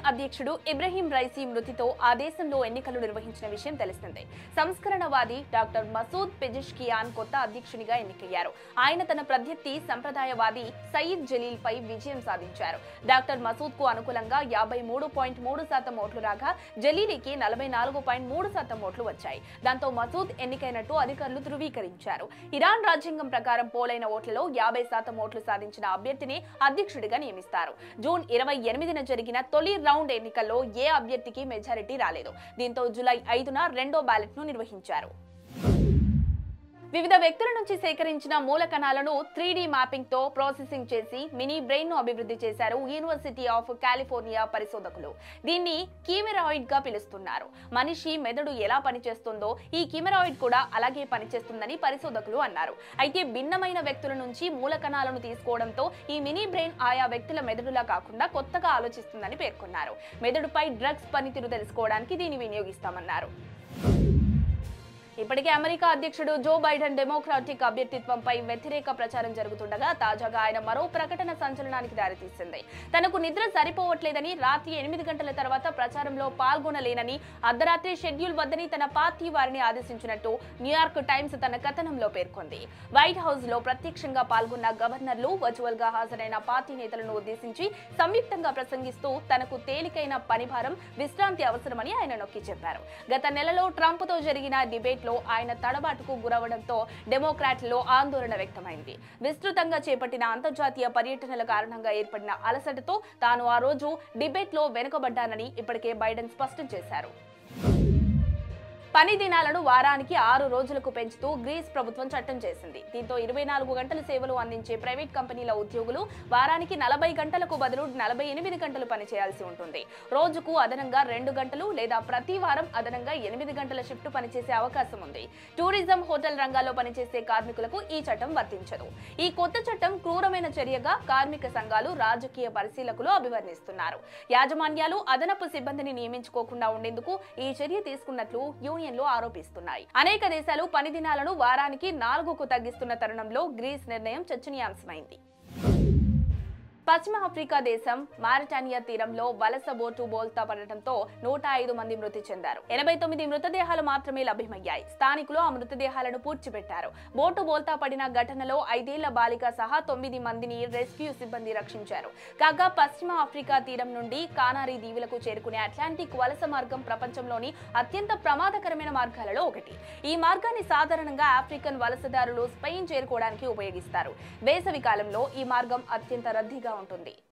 అధ్యక్షుడు Ebrahim Raisi మృతితో ఆ దేశంలో ఎన్నికలు నిర్వహించిన విషయం తెలిసిందే. సంస్కరణవాది డాక్టర్ మసూద్ పెజెష్కియాన్ కొత్త అధ్యక్షునిగా ఎన్నికయ్యారు. ఆయన తన ప్రత్యర్థి సంప్రదాయవాది సయీద్ జలీల్ పై విజయం సాధించారు. డాక్టర్ మసూద్ కు అనుకూలంగా 53.3% ఓట్లు రాగా జలీలీకి 44.3% ఓట్లు వచ్చాయి. దాంతో మసూద్ ఎన్నికైనట్టు అధికారులు ధృవీకరించారు. ఇరాన్ రాజ్యాంగం ప్రకారం పోలైన ఓట్లలో 50% ఓట్లు సాధించిన అభ్యర్థిని అధ్యక్షుడిగా నియమిస్తారు. జూన్ 28న జరిగిన తొలి రౌండ్ ఎన్నికల్లో ఏ అభ్యర్థికి మెజారిటీ రాలేదు. దీంతో జూలై 5న రెండో బ్యాలెట్ ను నిర్వహించారు. వివిధ వ్యక్తుల నుంచి సేకరించిన మూల కణాలను 3D మ్యాపింగ్ తో ప్రాసెసింగ్ చేసి మినీ బ్రెయిన్ ను అభివృద్ధి చేశారు యూనివర్సిటీ ఆఫ్ కాలిఫోర్నియా పరిశోధకులు. దీన్ని కీమెరాయిడ్ గా పిలుస్తున్నారు. మనిషి మెదడు ఎలా పనిచేస్తుందో ఈ కీమెరాయిడ్ కూడా అలాగే పనిచేస్తుందని పరిశోధకులు అన్నారు. అయితే భిన్నమైన వ్యక్తుల నుంచి మూల కణాలను తీసుకోవడంతో ఈ మినీ బ్రెయిన్ ఆయా వ్యక్తుల మెదడులా కాకుండా కొత్తగా ఆలోచిస్తుందని పేర్కొన్నారు. మెదడుపై డ్రగ్స్ పనితీరు తెలుసుకోవడానికి దీన్ని వినియోగిస్తామన్నారు. ఇప్పటికే అమెరికా అధ్యక్షుడు జో బైడెన్ డెమోక్రాటిక్ అభ్యర్థిత్వంపై వ్యతిరేక ప్రచారం జరుగుతుండగా తాజాగా ఆయన మరో ప్రకటన సంచలనానికి దారితీసింది. తనకు నిద్ర సరిపోవట్లేదని, రాత్రి 8 గంటల తర్వాత ప్రచారంలో పాల్గొనలేనని, అర్ధరాత్రి షెడ్యూల్ వద్దని తన పార్టీ వారిని ఆదేశించినట్టు న్యూయార్క్ టైమ్స్ తన కథనంలో పేర్కొంది. వైట్ హౌస్ లో ప్రత్యక్షంగా పాల్గొన్న గవర్నర్లు వర్చువల్ గా హాజరైన పార్టీ నేతలను ఉద్దేశించి సంయుక్తంగా ప్రసంగిస్తూ తనకు తేలికైన పనిభారం, విశ్రాంతి అవసరమని ఆయన నొక్కి చెప్పారు. గత నెలలో ట్రంప్ తో జరిగిన డిబేట్ ఆయన తడబాటుకు గురవడంతో డెమోక్రాట్లలో ఆందోళన వ్యక్తమైంది. విస్తృతంగా చేపట్టిన అంతర్జాతీయ పర్యటనల కారణంగా ఏర్పడిన అలసటతో తాను ఆ రోజు డిబేట్ లో వెనుకబడ్డానని ఇప్పటికే బైడెన్ స్పష్టం చేశారు. పని దినాలను వారానికి 6 రోజులకు పెంచుతూ గ్రీస్ ప్రభుత్వం చట్టం చేసింది. దీంతో 24 గంటల సేవలు అందించే ప్రైవేట్ కంపెనీల ఉద్యోగులు వారానికి 40 గంటలకు బదులు 48 గంటలు పనిచేయాల్సి ఉంటుంది. రోజుకు అదనంగా 2 గంటలు లేదా ప్రతి వారం అదనంగా 8 గంటల షిఫ్ట్ పనిచేసే అవకాశం ఉంది. టూరిజం, హోటల్ రంగాల్లో పనిచేసే కార్మికులకు ఈ చట్టం వర్తించదు. ఈ కొత్త చట్టం క్రూరమైన చర్యగా కార్మిక సంఘాలు, రాజకీయ పరిశీలకులు అభివర్ణిస్తున్నారు. యాజమాన్యాలు అదనపు సిబ్బందిని నియమించుకోకుండా ఉండేందుకు ఈ చర్య తీసుకున్నట్లు ఆరోపిస్తున్నాయి. అనేక దేశాలు పని దినాలను వారానికి 4కు తగ్గిస్తున్న తరుణంలో గ్రీస్ నిర్ణయం చర్చనీయాంశమైంది. పశ్చిమ ఆఫ్రికా దేశం మారిటానియా తీరంలో వలస బోటు బోల్తా పడటంతో 105 మంది మృతి చెందారు. 89 మృతదేహాలు మాత్రమే లభ్యమయ్యాయి. స్థానికులు ఆ మృతదేహాలను పూడ్చిపెట్టారు. బోటు బోల్తా పడిన ఘటనలో 5 ఏళ్ల బాలిక సహా 9 మందిని రెస్క్యూ సిబ్బంది రక్షించారు. కాగా పశ్చిమ ఆఫ్రికా తీరం నుండి కానారీ దీవులకు చేరుకునే అట్లాంటిక్ వలస మార్గం ప్రపంచంలోని అత్యంత ప్రమాదకరమైన మార్గాలలో ఒకటి. ఈ మార్గాన్ని సాధారణంగా ఆఫ్రికన్ వలసదారులు స్పెయిన్ చేరుకోవడానికి ఉపయోగిస్తారు. వేసవి కాలంలో ఈ మార్గం అత్యంత రద్దీగా ఉంటుంది.